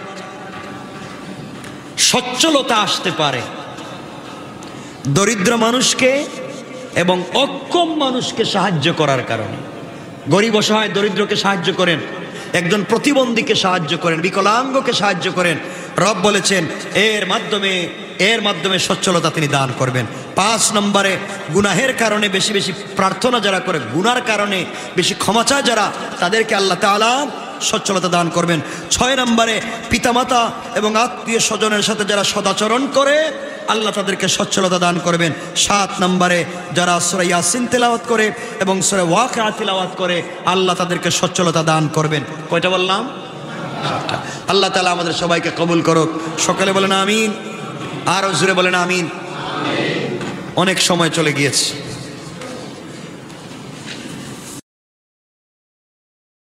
সচ্ছলতা আসতে পারে দরিদ্র মানুষকে এবং অক্ষম মানুষকে সাহায্য করার কারণে। গরিব অসহায় দরিদ্রকে সাহায্য করেন, একজন প্রতিবন্ধীকে সাহায্য করেন, বিকলাঙ্গকে সাহায্য করেন। রব বলেছেন এর মাধ্যমে এর মাধ্যমে সচ্ছলতা তিনি দান করবেন। পাঁচ নম্বরে গুনাহের কারণে বেশি বেশি প্রার্থনা যারা করে, গুনার কারণে বেশি ক্ষমা চায় যারা, তাদেরকে আল্লাহ তাআলা সচ্ছলতা দান করবেন। ছয় নম্বরে পিতামাতা এবং আত্মীয় স্বজনের সাথে যারা সদাচরণ করে, আল্লাহ তাদেরকে সচ্ছলতা দান করবেন। সাত নম্বরে যারা সূরা ইয়াসিন তেলাওয়াত করে এবং সূরা ওয়াকিয়া তেলাওয়াত করে, আল্লাহ তাদেরকে সচ্ছলতা দান করবেন। কয়টা বললাম? সাতটা। আল্লাহ তাআলা আমাদের সবাইকে কবুল করুক। সকলে বলেন আমিন, আরো জোরে বলেন আমিন। অনেক সময় চলে গিয়েছে।